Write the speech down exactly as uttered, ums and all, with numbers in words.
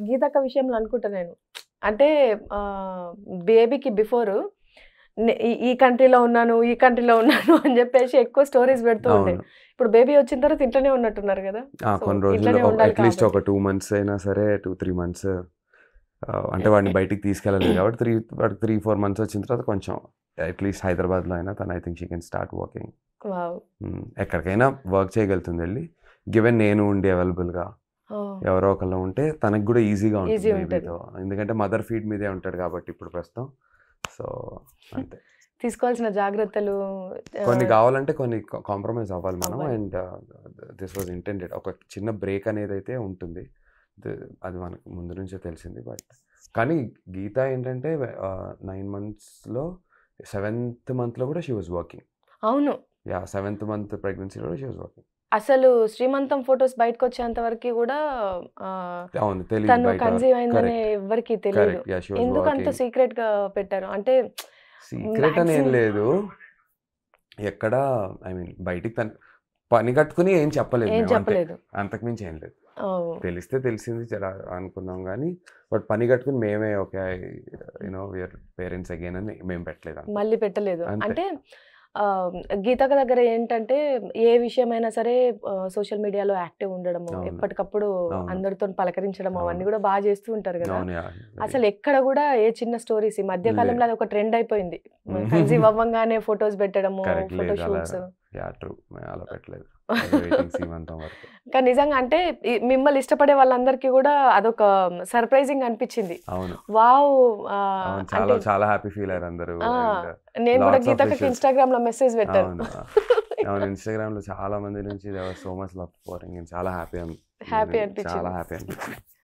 గీతక్క విషయంలో అనుకుంటా నేను. అంటే ఆహ్, బేబీకి బిఫోరు నే ఈ ఈ కంట్రీలో ఉన్నాను, ఈ కంట్రీలో ఉన్నాను అని జెప్పేసి ఎక్కువ స్టోరీస్ పెడుతూ ఉండే. అవును. ఇప్పుడు బేబీ వచ్చిన తర్వాత ఇంట్లోనే ఉన్నట్టున్నారు గదా! ఆ! సో, కొన్ని రోజులు ఇంట్లోనే ఒక ఉండాలి అట్‌లీస్ట్ ఒక కాబట్టి. టూ మంత్స్ అయినా సరే టూ, త్రీ మంత్స్ ఆహ్, అంటే వాడిని బయటికి తీసుకెళ్ళలేదు కాబట్టి త్రీ వాడికి త్రీ, ఫోర్ మంత్స్ వచ్చిన తర్వాత కొంచెం అట్‌లీస్ట్ హైదరాబాద్‌లో అయినా తను I think she can start working. Wow! Hmm. ఎక్కడికైనా వర్క్ చేయగలుగుతుంది ఎళ్లి. గివెన్ నేను ఉండి అవైలబుల్‌గా ఓహ్! ఎవరో ఒకళ్ళు ఉంటే తనకి గూడా ఈజీగా ఉంటుంది ఈజీ ఉంటది. బేబీతో. ఎందుకంటే మదర్ ఫీడ్ మీదే ఉంటాడు కాబట్టి ఇప్పుడు ప్రస్తుతం. సో, అంతే. తీసుకోవాల్సిన జాగ్రత్తలు కొన్ని ఆహ్, కావాలంటే కొన్ని కా కాంప్రమైజ్ అవ్వాలి మనం. అవ్వాలి. And this was intended. ఒక చిన్న బ్రేక్ అనేదైతే ఉంటుంది. ద అది మనకు ముందు నుంచే తెలిసింది. బట్ కానీ గీత ఏంటంటే ఆహ్, నైన్ మంత్స్‌లో సెవెంత్ మంత్‌లో కూడా షీ వాస్ వర్కింగ్. అవును. యాహ్! సెవెంత్ మంత్ ప్రెగ్నెన్సీలో కూడా షీ వాస్ వర్కింగ్. అసలు శ్రీమంతం ఫోటోస్ బయటకొచ్చేంత వరకి గూడా ఆహ్, అవును. తెలీదు తను బయట కన్సీవ్ అయిందని కరెక్ట్. ఎవ్వరికీ తెలీదు. కరెక్ట్. యాహ్! షీ వాస్ ఎందుకంత వర్కింగ్. సీక్రెట్‌గా పెట్టారు? అంటే సీక్రెట్ అని ఏం మాక్సిమం లేదు. ఎక్కడ ఐ మీన్ బయటికి తను పని కట్టుకొని ఏం చెప్పలేదు ఏం మేము అంతే. చెప్పలేదు. అంతకు మించి ఏం లేదు. ఓహ్! తెలిస్తే తెలిసింది జర అనుకున్నాం గానీ, బట్ పని కట్టుకొని మేమే okay. You know we are parents again అని మేము పెట్టలేదు అంతే. మళ్ళీ పెట్టలేదు. అంతే. అంటే ఆహ్, గీతక్క దగ్గర ఏంటంటే ఏ విషయమైనా సరే ఆహ్, సోషల్ మీడియాలో యాక్టివ్ ఉండడము, అవును. ఎప్పటికప్పుడు అవును. అందరితోని పలకరించడం అవన్నీ అవును. గూడా బా చేస్తూ ఉంటారు గదా! అవును. యాహ్! అసలు ఎక్కడ గూడా ఏ చిన్న స్టోరీస్ ఈ మధ్య లే కాలంలో అదొక ట్రెండ్ అయిపోయింది. కన్సీవ్ అవ్వంగానే ఫోటోస్ పెట్టడము, కరెక్ట్ ఫోటో లేదు. అలా షూట్స్. యాహ్! ట్రూ. మేము అలా పెట్టలేదు. వెయిటింగ్ సీమంతం వరకు. కానీ నిజంగా అంటే ఈ మిమ్మల్ని ఇష్టపడే వాళ్ళందరికీ గూడా అదొక సర్ప్రైజింగ్ అనిపిచ్చింది. అవును. వావ్! ఆహ్, అవును. అంటే చాలా చాలా హ్యాపీ ఫీల్ అయ్యారు అందరూ. ఆ! అండ్ నేను గూడా లాట్స్ ఆఫ్ గీతక్కకి విషెస్. ఇన్‌స్టాగ్రామ్‌లో మెసేజ్ పెట్టాను. అవును. అవును. ఇన్‌స్టాగ్రామ్‌లో చాలా మంది నుంచి there was so much love pouring in. చాలా హ్యాపీ హ్యాపీ అనిపించింది. చాలా అనిపిచ్చింది. హ్యాపీ అనిపించింది.